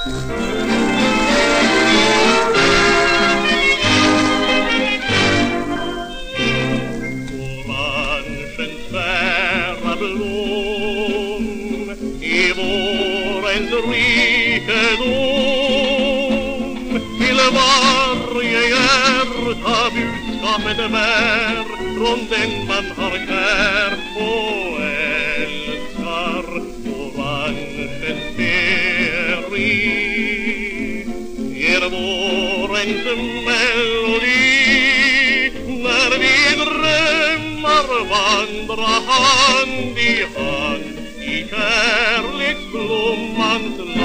Orangens tvära blom i vårens rikedom, till varje hjärta budskapet bär från den man har kär och älskar. Orangens feri ger vårens melodi när vi drömmar vandra hand i hand i kärleksblommans land.